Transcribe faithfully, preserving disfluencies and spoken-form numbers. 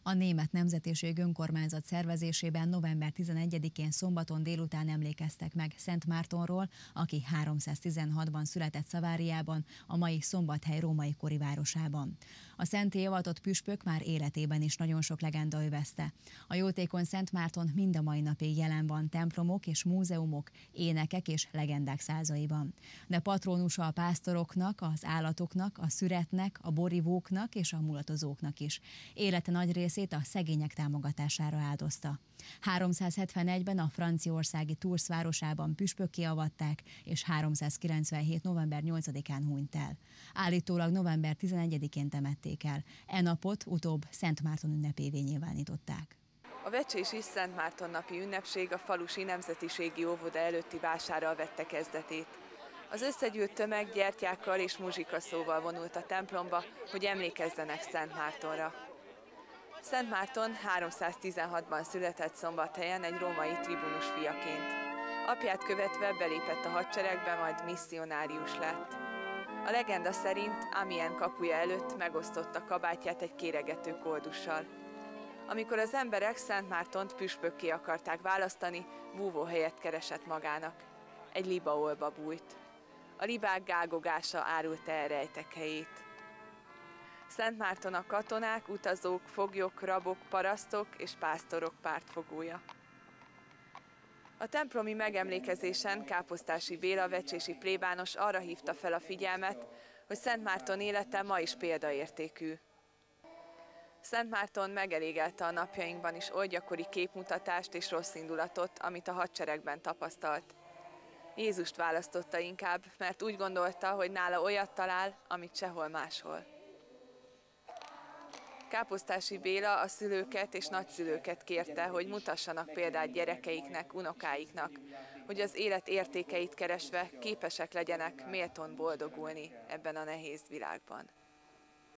A Német Nemzetiség Önkormányzat szervezésében november tizenegyedikén szombaton délután emlékeztek meg Szent Mártonról, aki háromszáztizenhatban született Szaváriában, a mai Szombathely római kori városában. A szentté avatott püspök már életében is nagyon sok legenda övezte. A jótékony Szent Márton mind a mai napig jelen van templomok és múzeumok, énekek és legendák százaiban. De patrónusa a pásztoroknak, az állatoknak, a szüretnek, a borivóknak és a mulatozóknak is. Élete nagy részét a szegények támogatására áldozta. háromszázhetvenegyben a franciaországi Tours városában püspökké avatták, és háromszázkilencvenhét. november nyolcadikán hunyt el. Állítólag november tizenegyedikén temették el. E napot utóbb Szent Márton ünnepévé nyilvánították. A vecsési Szent Márton napi ünnepség a falusi nemzetiségi óvoda előtti vásárral vette kezdetét. Az összegyűlt tömeg gyertyákkal és muzsikaszóval vonult a templomba, hogy emlékezzenek Szent Mártonra. Szent Márton háromszáztizenhatban született Szombathelyen egy római tribunus fiaként. Apját követve belépett a hadseregbe, majd misszionárius lett. A legenda szerint Amiens kapuja előtt megosztotta kabátját egy kéregető koldussal. Amikor az emberek Szent Mártont püspökké akarták választani, búvóhelyet keresett magának. Egy libaolba bújt. A libák gágogása árulta el rejtekhelyét. Szent Márton a katonák, utazók, foglyok, rabok, parasztok és pásztorok pártfogója. A templomi megemlékezésen Káposztási Béla vecsési plébános arra hívta fel a figyelmet, hogy Szent Márton élete ma is példaértékű. Szent Márton megelégelte a napjainkban is oly gyakori képmutatást és rosszindulatot, amit a hadseregben tapasztalt. Jézust választotta inkább, mert úgy gondolta, hogy nála olyat talál, amit sehol máshol. Káposztási Béla a szülőket és nagyszülőket kérte, hogy mutassanak példát gyerekeiknek, unokáiknak, hogy az élet értékeit keresve képesek legyenek méltón boldogulni ebben a nehéz világban.